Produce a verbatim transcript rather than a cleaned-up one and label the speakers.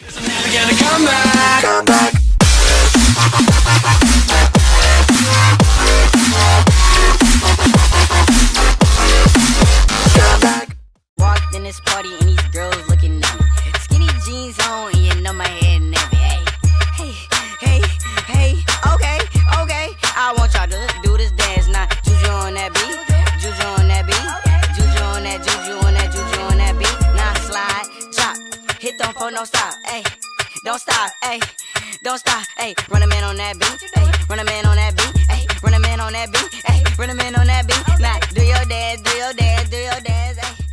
Speaker 1: Never gonna come back. Come back. Come back.
Speaker 2: Walked in this party and these girls looking at me. Skinny jeans on and you know my head nappy. Hey, hey, hey, hey. Okay, okay. I want y'all to do this dance now. Juju on that beat. Juju on that beat. Juju on that, Juju on that, Juju on that beat. Now slide, drop, hit them for no stop. Hey, don't stop. Hey, don't stop. Hey, run a man on that beat. Hey, run a man on that beat. Hey, run a man on that beat. Hey, run a man on that beat. Now do your dance, do your dance, do your dance. Hey.